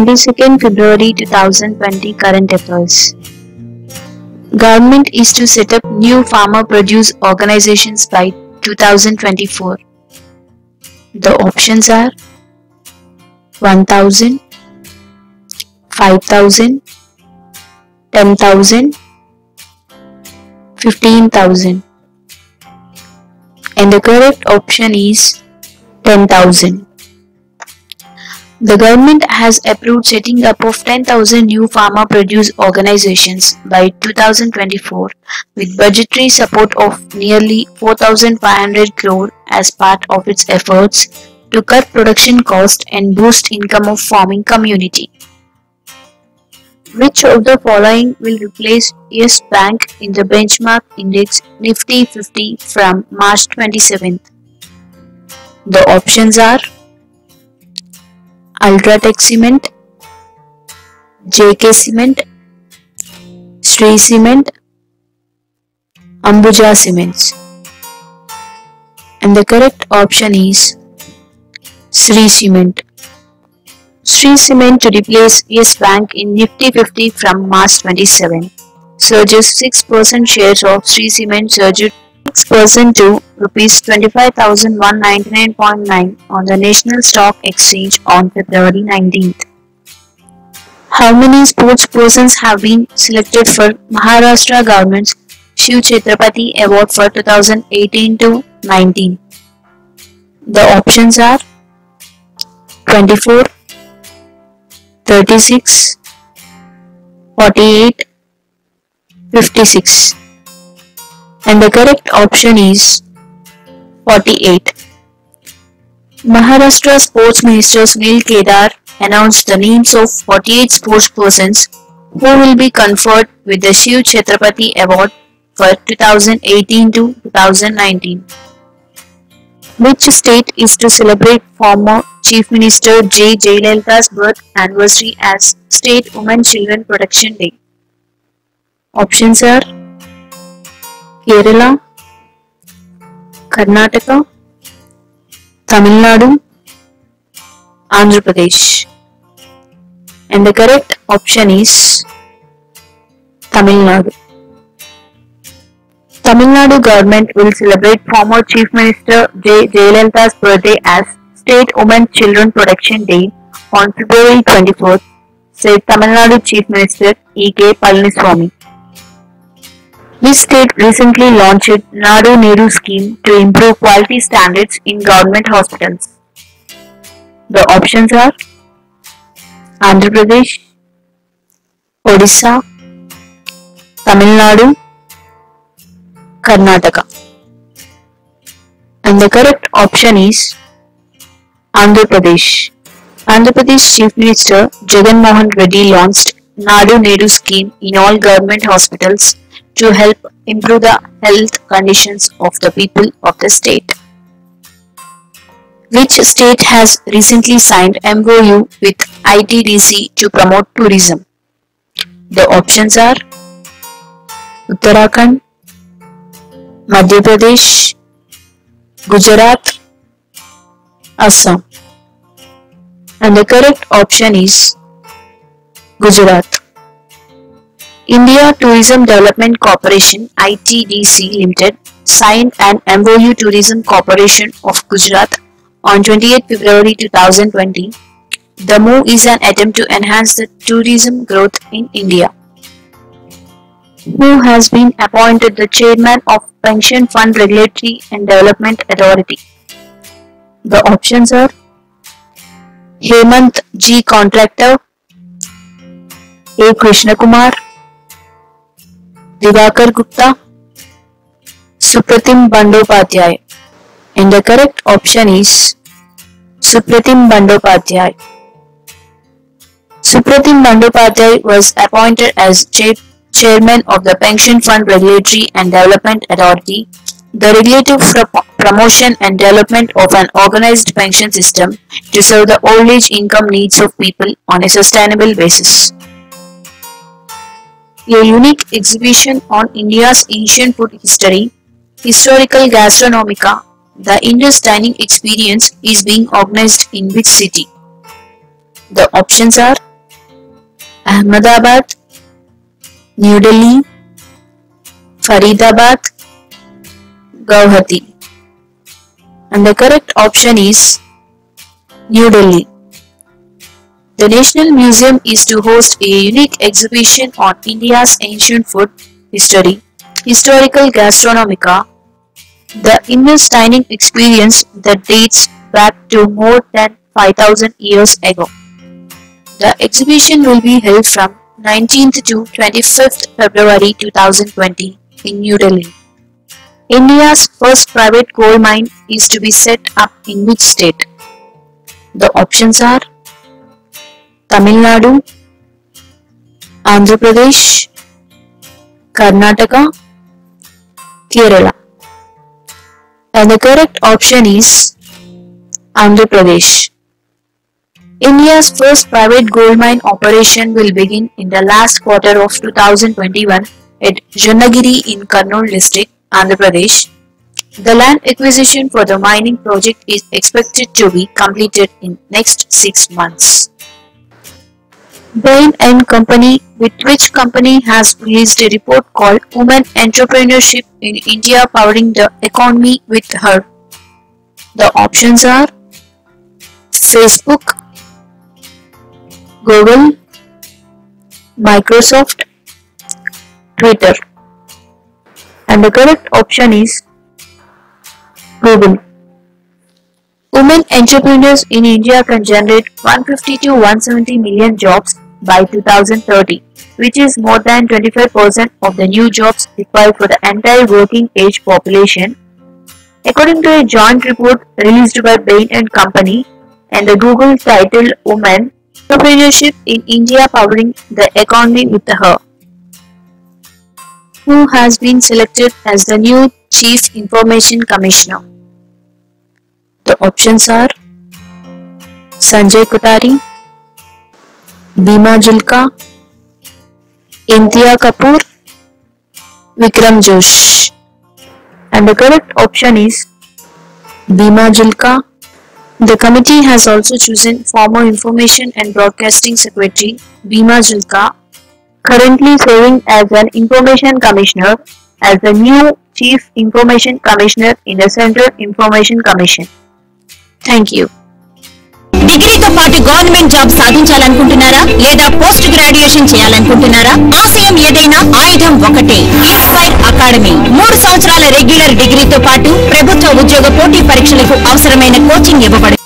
22nd February 2020 Current Affairs. Government is to set up new farmer produce organizations by 2024. The options are 1,000, 5,000, 10,000, 15,000. And the correct option is 10,000. The government has approved setting up of 10,000 new farmer produce organizations by 2024 with budgetary support of nearly 4,500 crore as part of its efforts to cut production cost and boost income of farming community. Which of the following will replace Yes Bank in the benchmark index Nifty 50 from March 27th? The options are Ultratech Cement, JK Cement, Shree Cement, Ambuja Cements. And the correct option is Shree Cement. Shree Cement to replace Yes Bank in Nifty 50 from March 27. Surges 6% shares of Shree Cement surged 6% to Rs 25,199.9 on the National Stock Exchange on February 19th. How many sportspersons have been selected for Maharashtra government's Shiv Chhatrapati Award for 2018-19? The options are 24, 36, 48, 56. And the correct option is 48. Maharashtra Sports Minister Sunil Kedar announced the names of 48 sportspersons who will be conferred with the Shiv Chhatrapati Award for 2018-2019. Which state is to celebrate former Chief Minister J. Jayalalitha's birth anniversary as State Women Children Protection Day? Options are Kerala, Karnataka, Tamil Nadu, Andhra Pradesh. And the correct option is Tamil Nadu. Tamil Nadu government will celebrate former Chief Minister J. Jayalalitha's birthday as State Women Children Protection Day on February 24th, said Tamil Nadu Chief Minister E.K. Palaniswamy. This state recently launched Nadu Neru scheme to improve quality standards in government hospitals. The options are Andhra Pradesh, Odisha, Tamil Nadu, Karnataka. And the correct option is Andhra Pradesh. Andhra Pradesh Chief Minister Jagan Mohan Reddy launched Nadu Neru scheme in all government hospitals to help improve the health conditions of the people of the state. Which state has recently signed MOU with ITDC to promote tourism? The options are Uttarakhand, Madhya Pradesh, Gujarat, Assam. And the correct option is Gujarat. India Tourism Development Corporation ITDC Limited signed an MOU Tourism Corporation of Gujarat on 28 February 2020. The move is an attempt to enhance the tourism growth in India. Who has been appointed the chairman of Pension Fund Regulatory and Development Authority? The options are Hemant G. Contractor, A. Krishna Kumar, Divakar Gupta, Supratim Bandyopadhyay. And the correct option is Supratim Bandyopadhyay. Supratim Bandyopadhyay was appointed as chairman of the Pension Fund Regulatory and Development Authority, the regulator for promotion and development of an organized pension system to serve the old age income needs of people on a sustainable basis. A unique exhibition on India's ancient food history, Historical Gastronomica, the Indus Dining Experience, is being organized in which city? The options are Ahmedabad, New Delhi, Faridabad, Guwahati. And the correct option is New Delhi. The National Museum is to host a unique exhibition on India's ancient food history, historical gastronomica, the immense dining experience that dates back to more than 5,000 years ago. The exhibition will be held from 19th to 25th February 2020 in New Delhi. India's first private coal mine is to be set up in which state? The options are Tamil Nadu, Andhra Pradesh, Karnataka, Kerala. And the correct option is Andhra Pradesh. India's first private gold mine operation will begin in the last quarter of 2021 at Jannagiri in Kurnool district, Andhra Pradesh. The land acquisition for the mining project is expected to be completed in next 6 months. Bain & Company, with which company has released a report called Women Entrepreneurship in India Powering the Economy with Her. The options are Facebook, Google, Microsoft, Twitter. And the correct option is Google. Women entrepreneurs in India can generate 150 to 170 million jobs by 2030, which is more than 25% of the new jobs required for the entire working age population, according to a joint report released by Bain & Company and the Google titled Women Entrepreneurship in India Powering the Economy with Her. Who has been selected as the new Chief Information Commissioner? The options are Sanjay Kothari, Bima Julka, Imtia Kapoor, Vikram Josh. And the correct option is Bima Julka. The committee has also chosen former Information and Broadcasting Secretary Bima Julka, currently serving as an Information Commissioner, as the new Chief Information Commissioner in the Central Information Commission. Thank you. డిగ్రీతో పాటు government job సాధించాలనుకుంటున్నారా లేదా post graduation చేయాలనుకుంటున్నారా? ఆశయం ఏదైనా ఆయుధం ఒకటే. Inspire academy 3 సంవత్సరాల regular డిగ్రీతో పాటు ప్రభుత్వ ఉద్యోగ పోటీ పరీక్షలకు అవసరమైన కోచింగ్ ఇవ్వబడుతుంది.